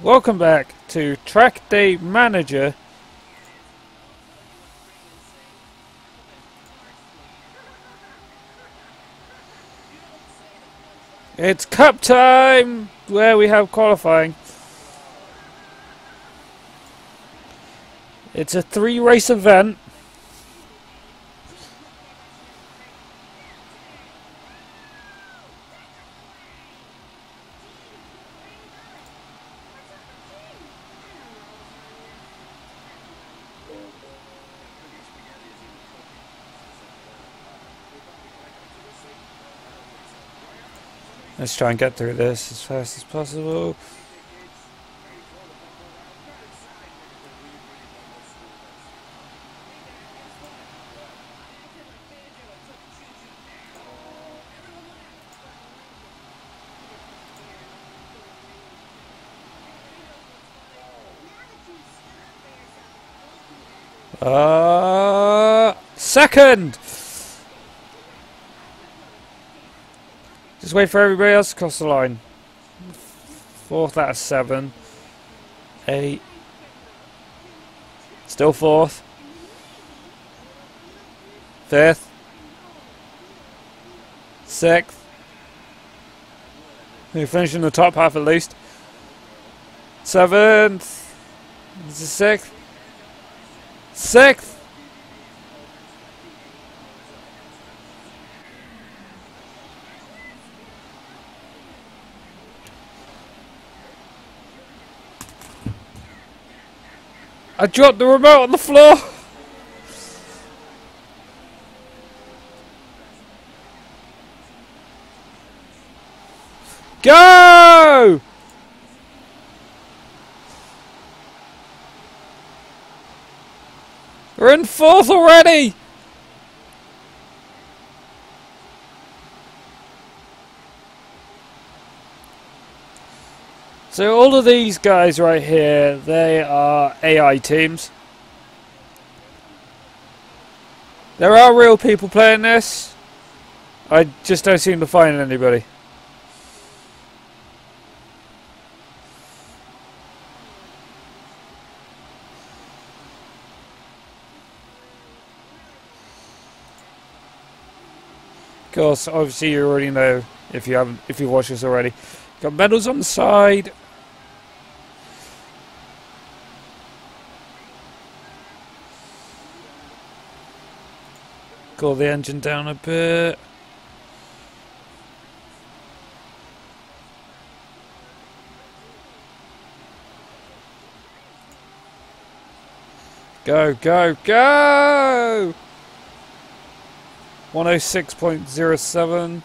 Welcome back to Trackday Manager. It's cup time where we have qualifying. It's a 3-race event. Let's try and get through this as fast as possible. Second! Just wait for everybody else to cross the line. 4th out of 7. 8. Still 4th. 5th. 6th. We finish in the top half at least. 7th. This is 6th. 6th. I dropped the remote on the floor. Go! We're in 4th already. So all of these guys right here, they are AI teams. There are real people playing this. I just don't seem to find anybody. Of course, obviously you already know if you watched this already. Got medals on the side. Cool the engine down a bit. Go, go, go! 106.07.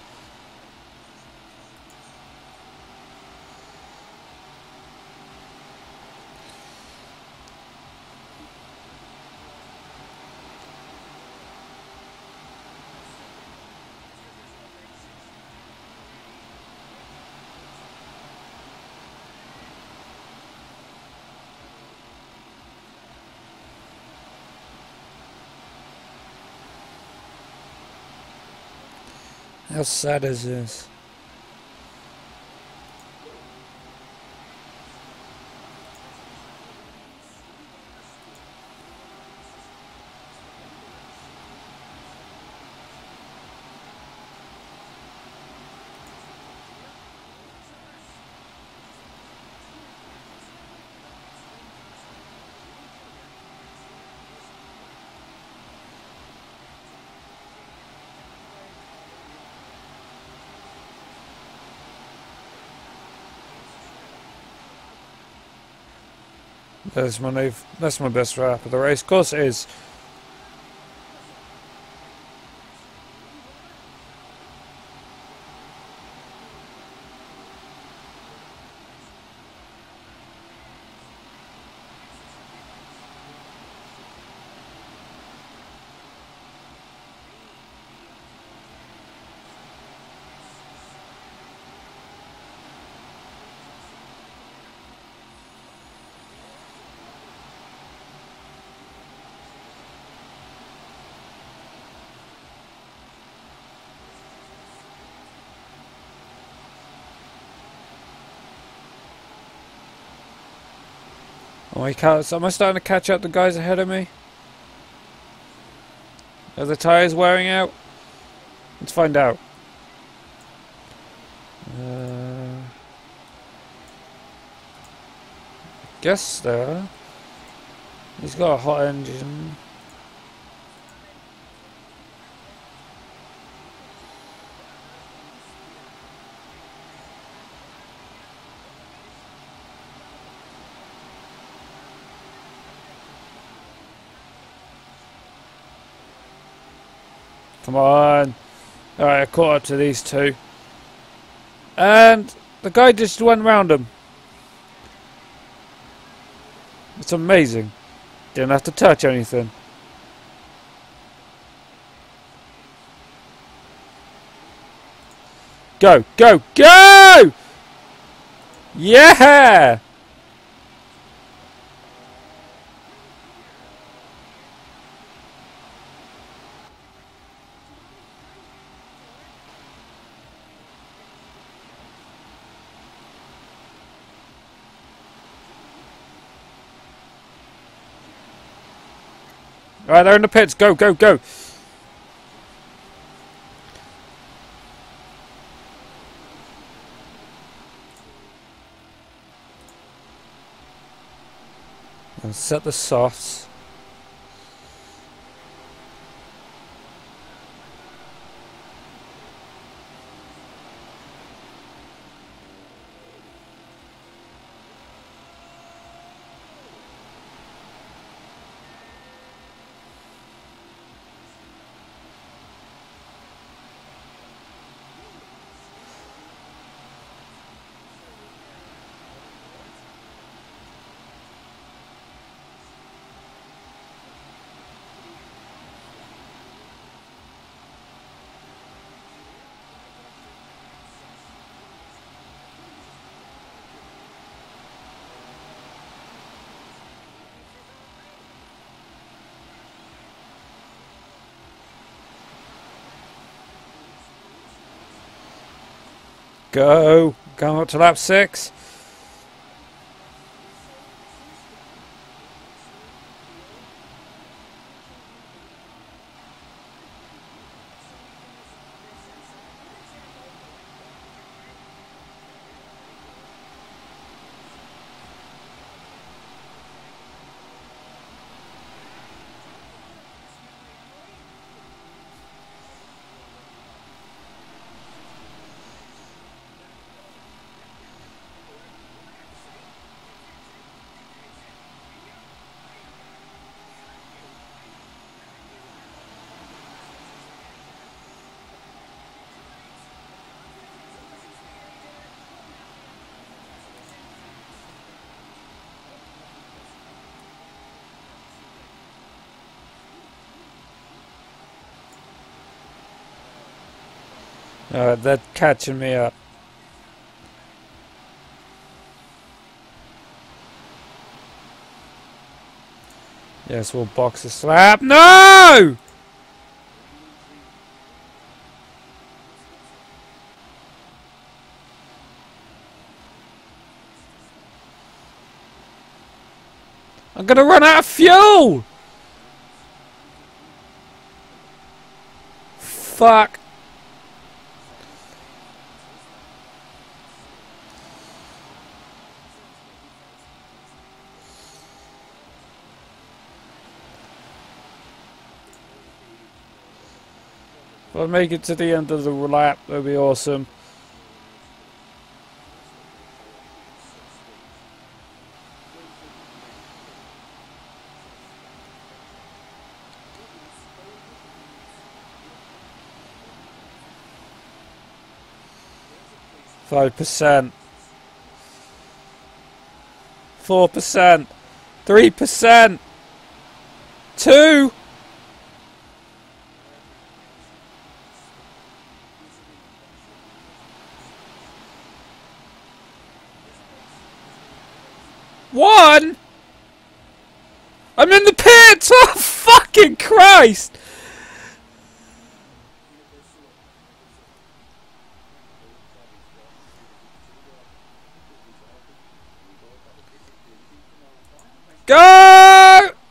How sad is this? That's my best lap of the race. Of course it is. Am I starting to catch up the guys ahead of me? Are the tyres wearing out? Let's find out. Guess there. He's got a hot engine. Come on. Alright, I caught up to these two. And the guy just went round them. It's amazing. Didn't have to touch anything. Go, go, go! Yeah! Alright, they're in the pits. Go, go, go. And set the softs. Go. Going up to lap 6. They're catching me up. Yes, we'll box a slap. No! I'm gonna run out of fuel! Fuck. If I make it to the end of the lap, that'd be awesome. %, 4%, 3%, 2. One? I'm in the pits! Oh, fucking Christ! Go!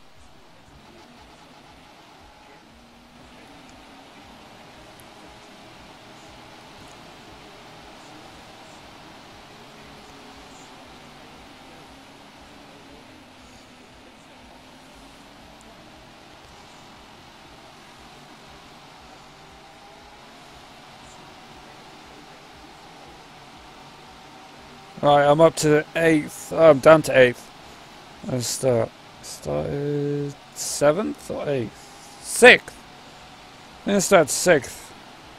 Right, I'm up to 8th. Oh, I'm down to 8th. Let's start. Started 7th or 8th? 6th. I'm gonna start 6th.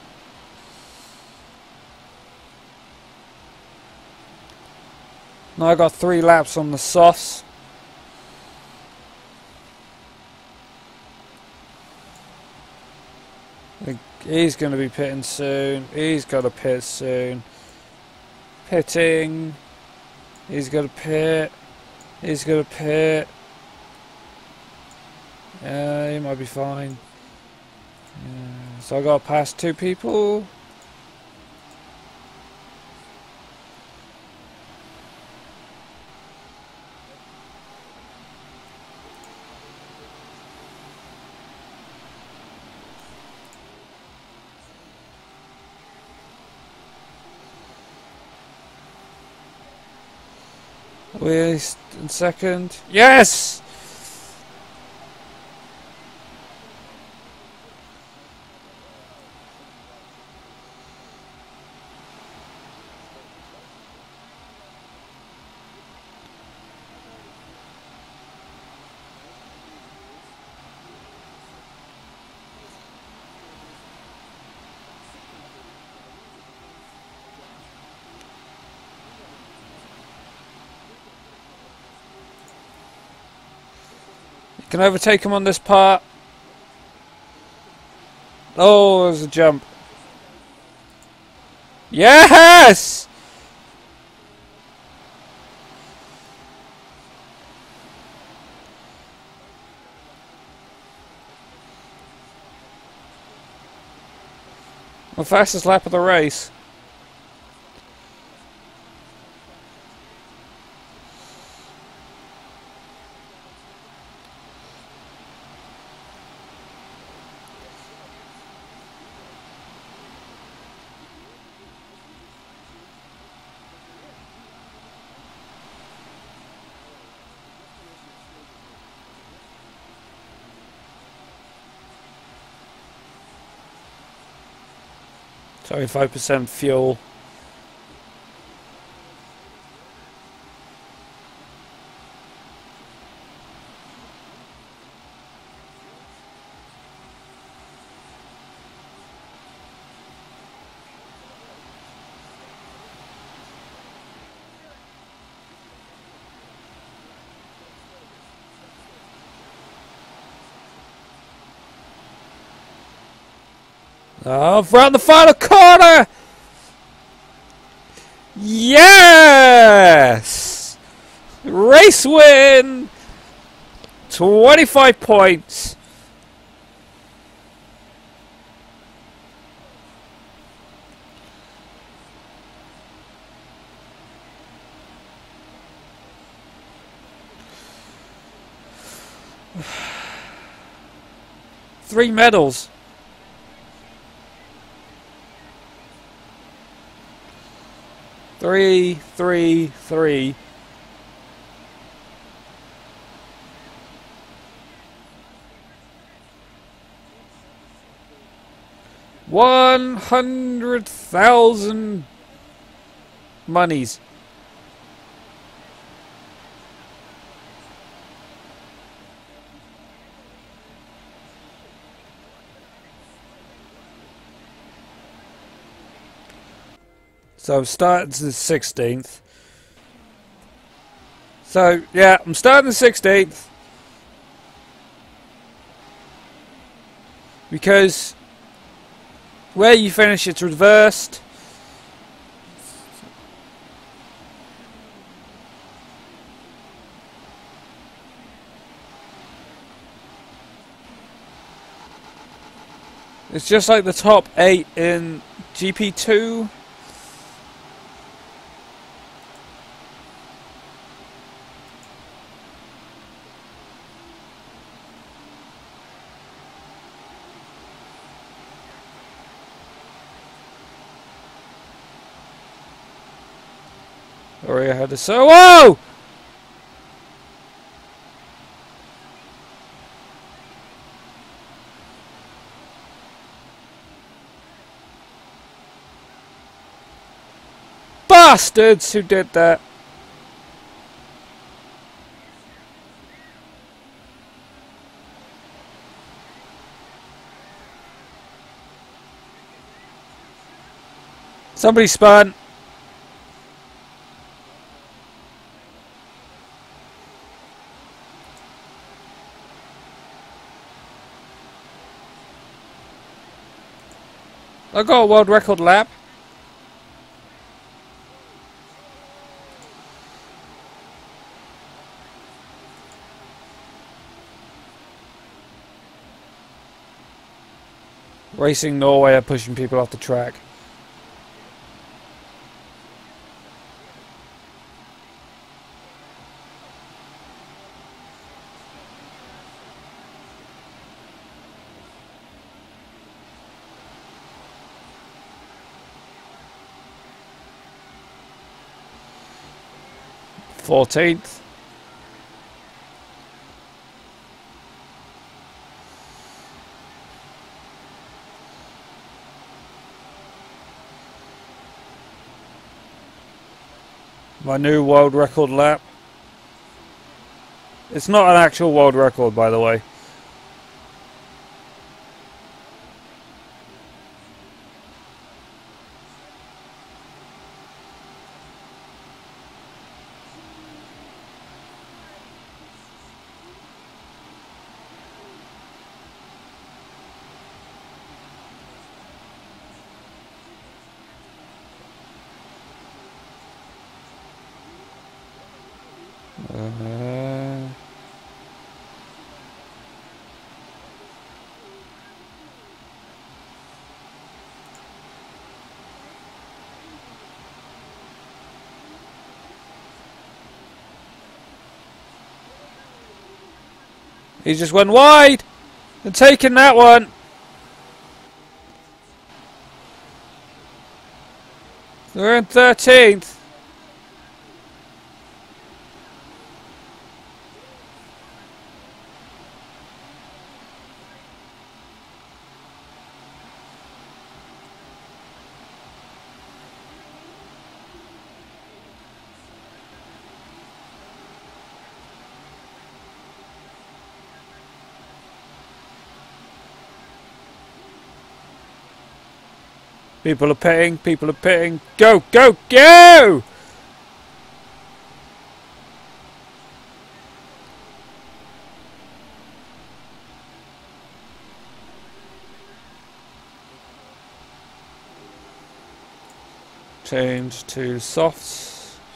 Now I got 3 laps on the softs. He's gonna be pitting soon. He's got to pit soon. Pitting. He's got to pit. He's got to pit. Yeah, he might be fine. Yeah, so I got to pass 2 people. We're in second. Yes! Can I overtake him on this part? Oh, there's a jump. Yes! The fastest lap of the race. Sorry, 5% fuel. Oh, round the final corner! Yes! Race win! 25 points. Three medals. Three. 100,000 monies. So I'm starting the 16th. So yeah, I'm starting the 16th because where you finish it's reversed. It's just like the top 8 in GP2. Sorry, I had to say. Whoa! Bastards who did that. Somebody spun. I got a world record lap. Racing Norway are pushing people off the track. Fourteenth. My new world record lap. It's not an actual world record, by the way. He just went wide and taking that one. We're in 13th. People are pitting, people are pitting. Go, go, go! Change to softs.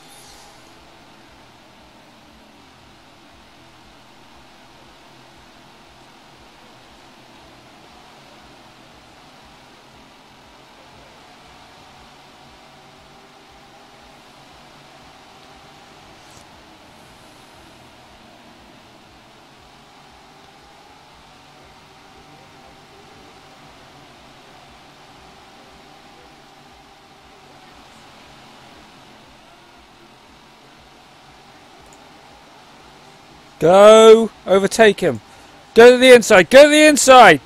Go! Overtake him. Go to the inside. Go to the inside!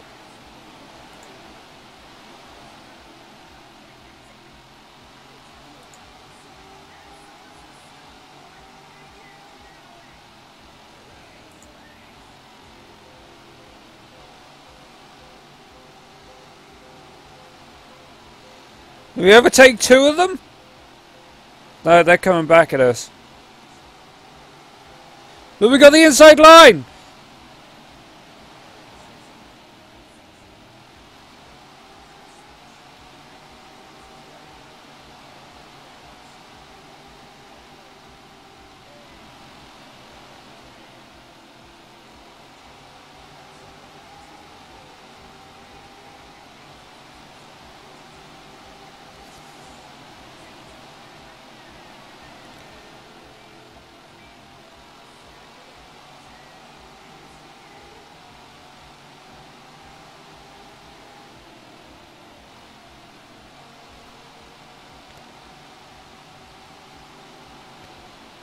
Did we overtake two of them? No, they're coming back at us. But we got the inside line!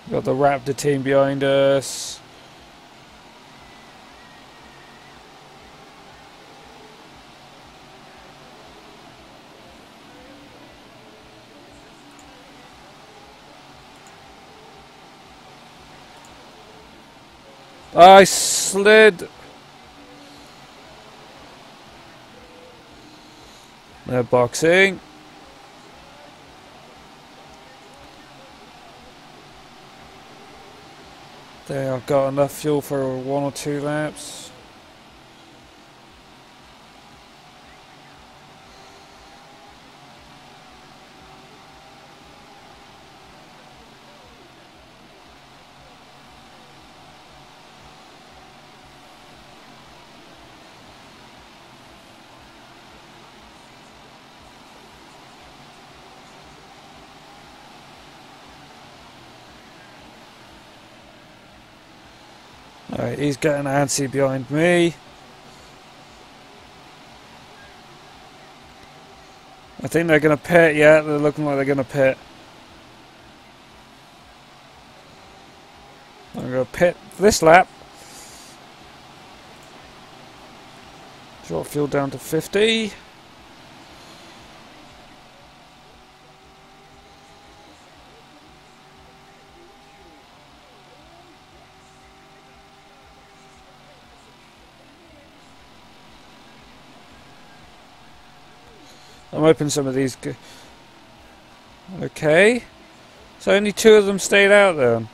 Got the Raptor team behind us. I slid. They're boxing. They have got enough fuel for 1 or 2 laps. Alright, he's getting antsy behind me. I think they're going to pit, yeah, they're looking like they're going to pit. I'm going to pit this lap. Drop fuel down to 50. I'm hoping some of these okay. So only 2 of them stayed out then.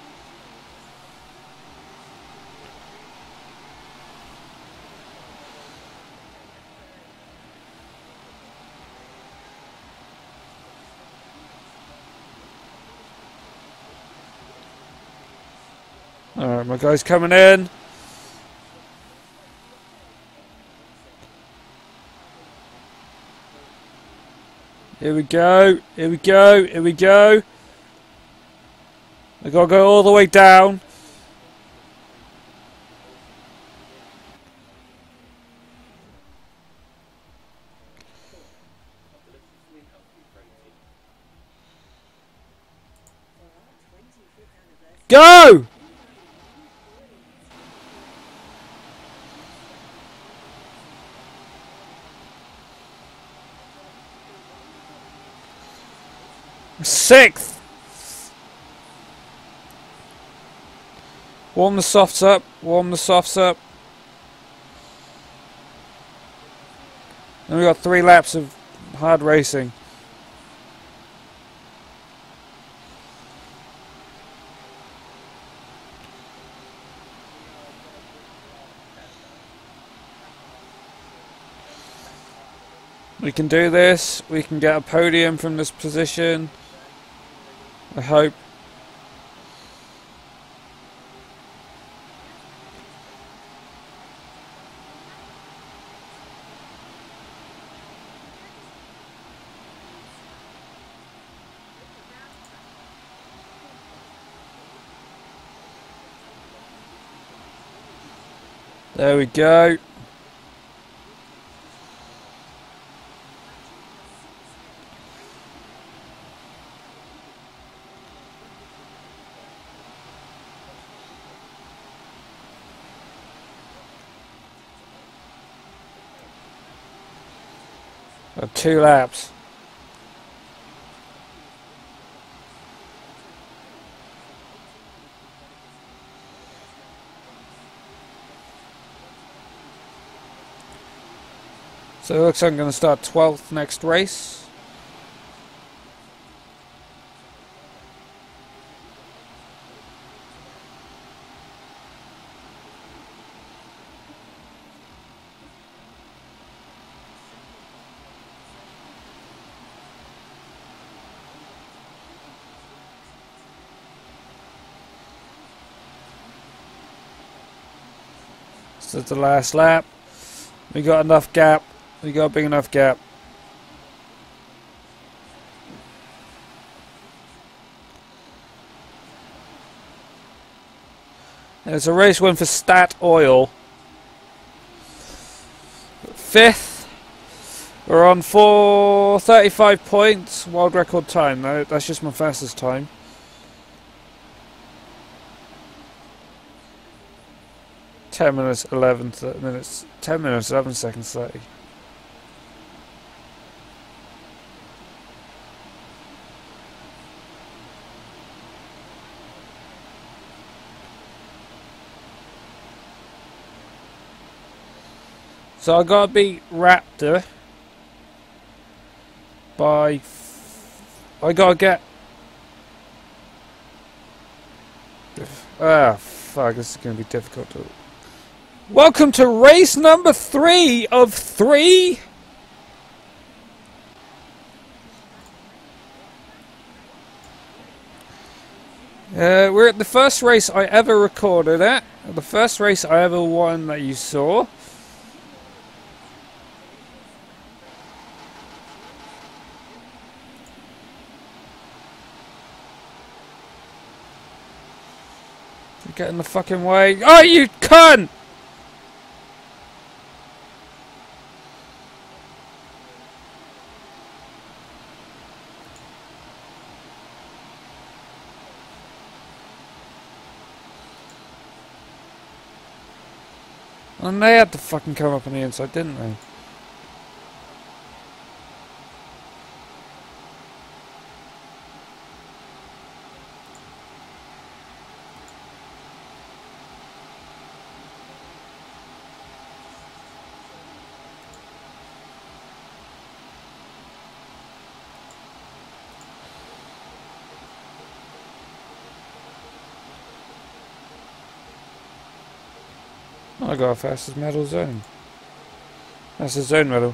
Alright, my guy's coming in. Here we go, here we go, here we go. I gotta go all the way down. Go! Sixth. Warm the softs up. Warm the softs up. And we got 3 laps of hard racing. We can do this. We can get a podium from this position. I hope. There we go. Got 2 laps. So it looks like I'm going to start 12th next race. This is the last lap. We got enough gap. We got a big enough gap. And it's a race win for Stat Oil. 5th. We're on 4:35 points. World record time. That's just my fastest time. 10 minutes, 11 minutes, 10 minutes, 11 seconds, 30. So I gotta beat Raptor by... I gotta get... Ah, fuck, this is gonna be difficult to... Welcome to race number 3 of 3! We're at the first race I ever recorded at. The first race I ever won that you saw. Get in the fucking way. Oh, you cunt! And they had to fucking come up on the inside, didn't they? I got a fastest medal zone. That's a zone medal.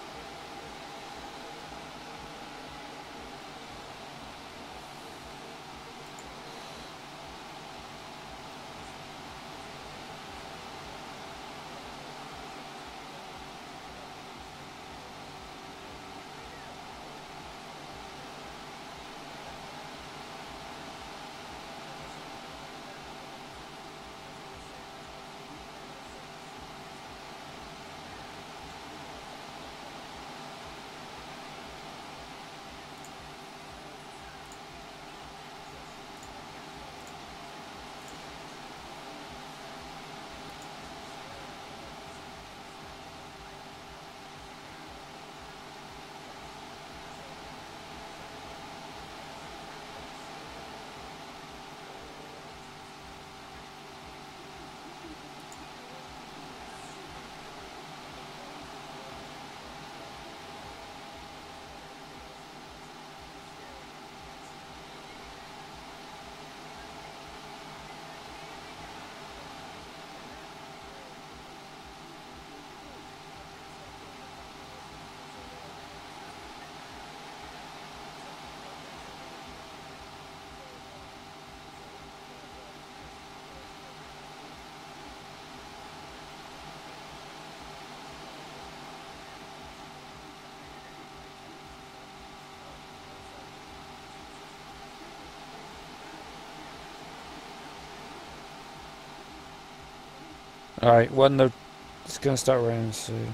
Alright, it's gonna start raining soon.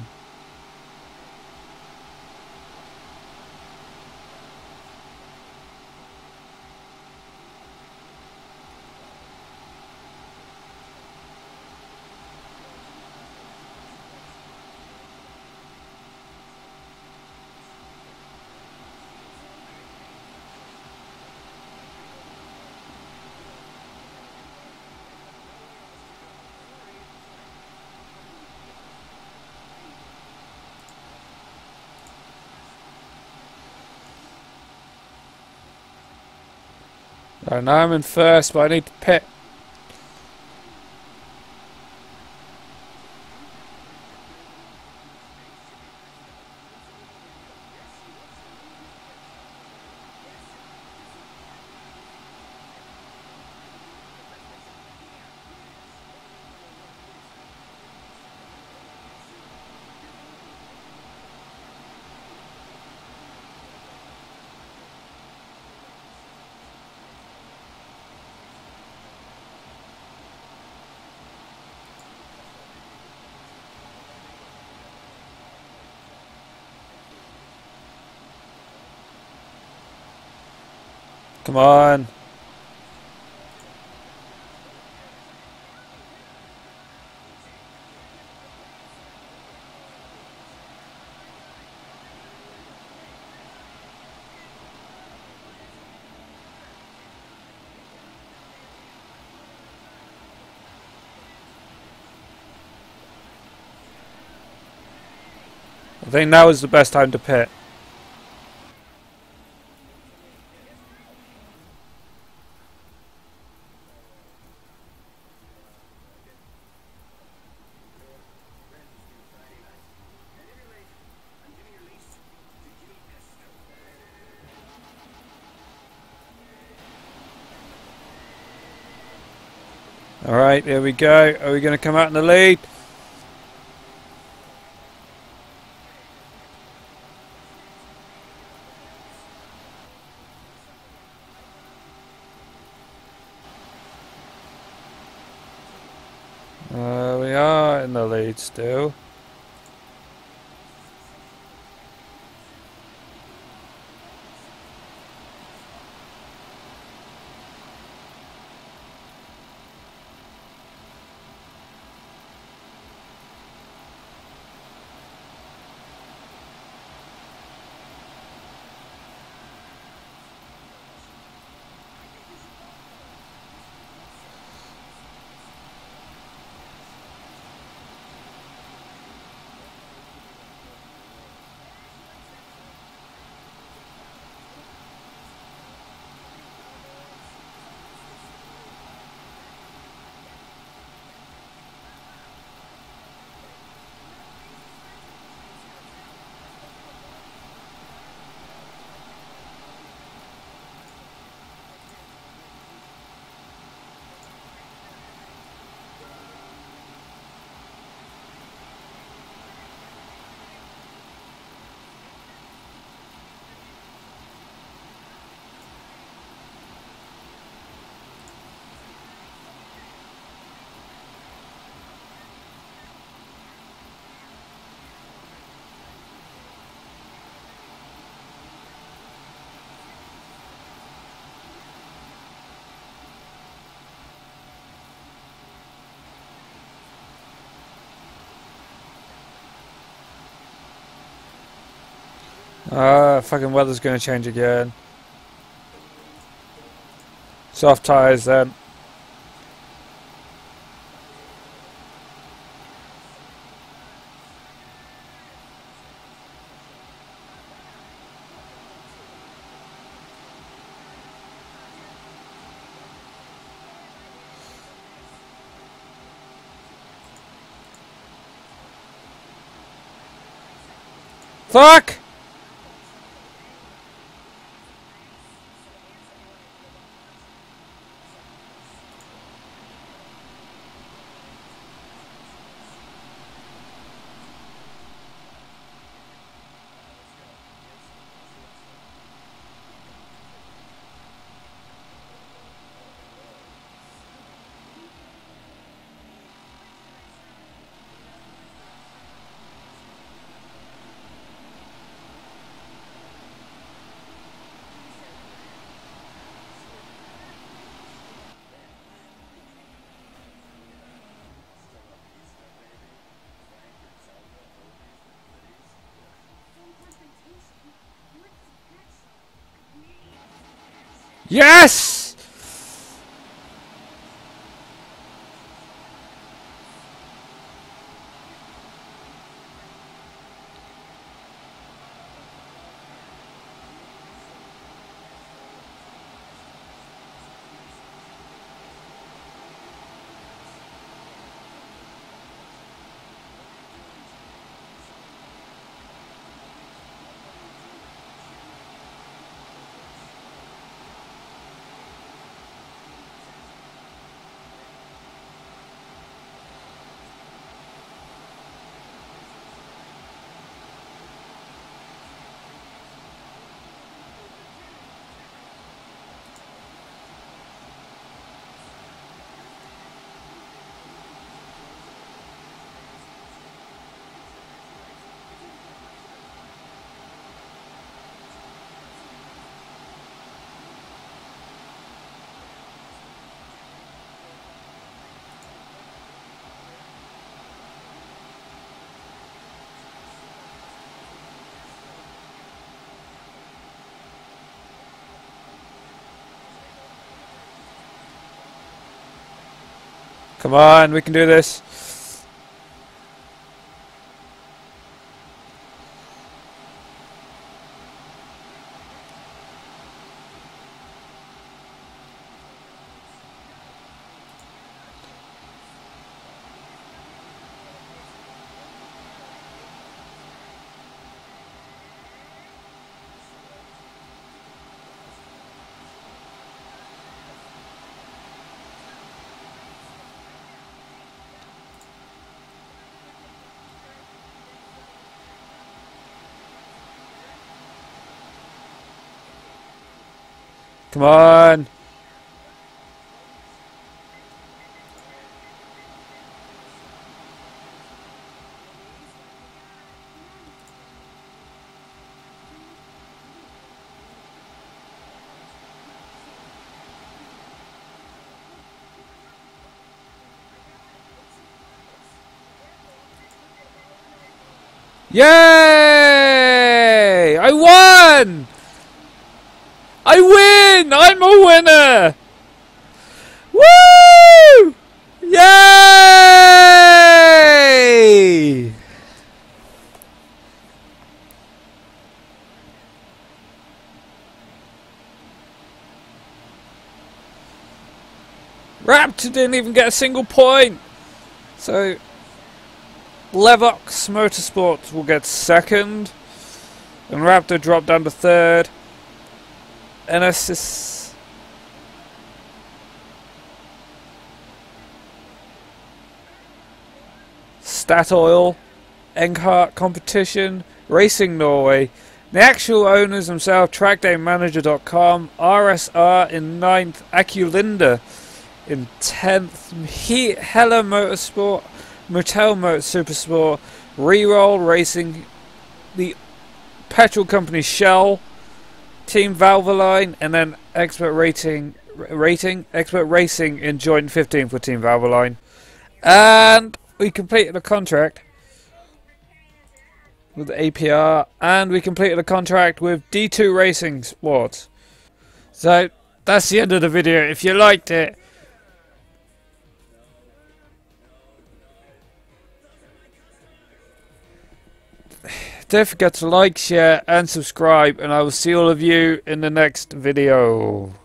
Right, now I'm in first, but I need to pit. Come on. think now is the best time to pit. Alright, here we go. Are we going to come out in the lead? We are in the lead still. Fucking weather's going to change again. Soft tyres then. Fuck! Yes! Come on, we can do this. Come on. Yay! I won! I win! I'm a winner! Woo! Yay! Raptor didn't even get a single point. So Levox Motorsports will get second, and Raptor dropped down to third. NSS Statoil, Enghart Competition, Racing Norway, the actual owners themselves, TrackdayManager.com, RSR in 9th, Aculinda in 10th, Hella Motorsport, Motel Motor Supersport, Reroll Racing, the petrol company Shell, Team Valvoline, and then Expert Expert Racing in joint 15th with Team Valvoline. And we completed a contract with APR, and we completed a contract with D2 Racing Sports. So that's the end of the video. If you liked it, don't forget to like, share and subscribe, and I will see all of you in the next video.